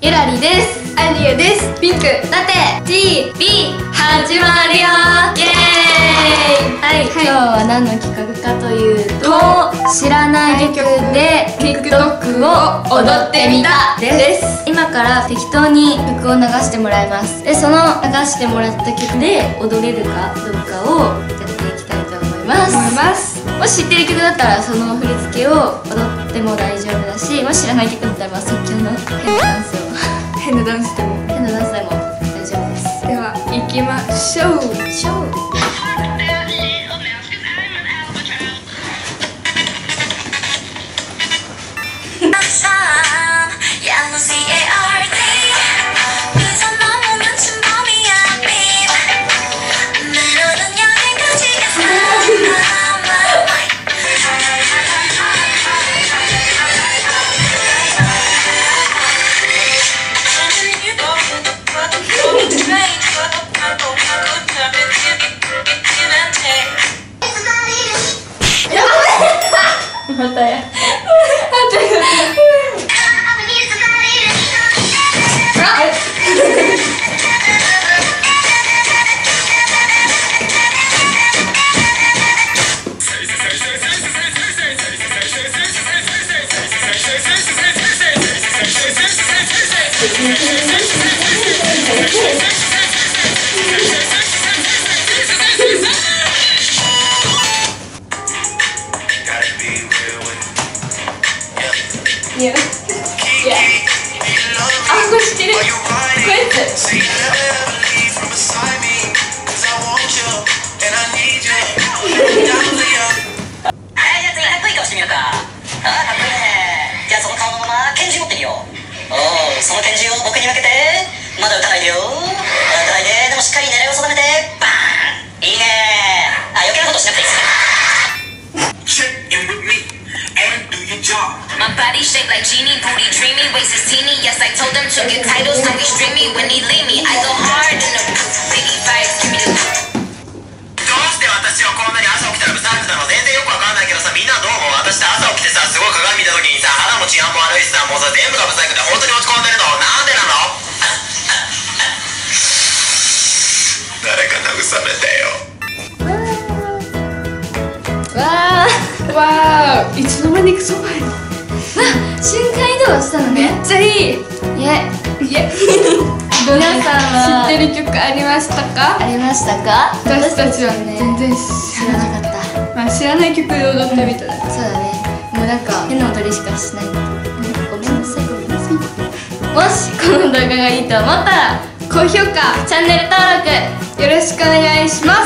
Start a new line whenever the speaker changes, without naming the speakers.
ゆらりです。
アニエです。ピンク
ラテ TV 始まるよイエーイ。はい、今日は何の企画かというと、知らない曲で TikTok を踊ってみたです。今から適当に曲を流してもらいます。で、その流してもらった曲で踊れるかどうかをやっていきたいと思います。もし知ってる曲だったらその振り付けを踊っても大丈夫だし、もし知らない曲だったら即興の変なダンスでも大丈夫です。
では行きましょう。
またや。いや、あ、これ知ってる。これやつ。
かっこいい顔してみるか。ああ、かっこいいね。じゃあその顔のまま拳銃持ってみよう。おお、その拳銃を僕に向けて。まだ撃たないでよ。撃たないで。でもしっかり狙いを定めて。バーン。いいね。あ、余計なことしなくていいっす。
My body shaped like genie, booty dreamy, waist is teeny. Yes, I told them to get titles, don't be streamy when he leave me. I go hard in the biggie vibes, give me the.
どうして私はこんなに朝起きたらブサイクなの？全然よくわかんないけどさ、みんなどう思う？私って朝起きてさ、すごい鏡見た時にさ、肌も治安も悪いしさ、もうさ、全部がブサイクで本当に落ち込んでるの。なんでなの？誰か慰めてよ。
わー、いつの間にクソファイル。
瞬間移動したのね。
めっちゃいい。
イエ皆さんは
知ってる曲ありましたか？
ありましたか？
私たちは
ね、
全然
知らなかった。
まあ知らない曲で踊ってみたら、
そうだね。もうなんか変な踊りしかしない。ごめんなさい。もしこの動画がいいと思ったら
高評価、
チャンネル登録
よろしくお願いします。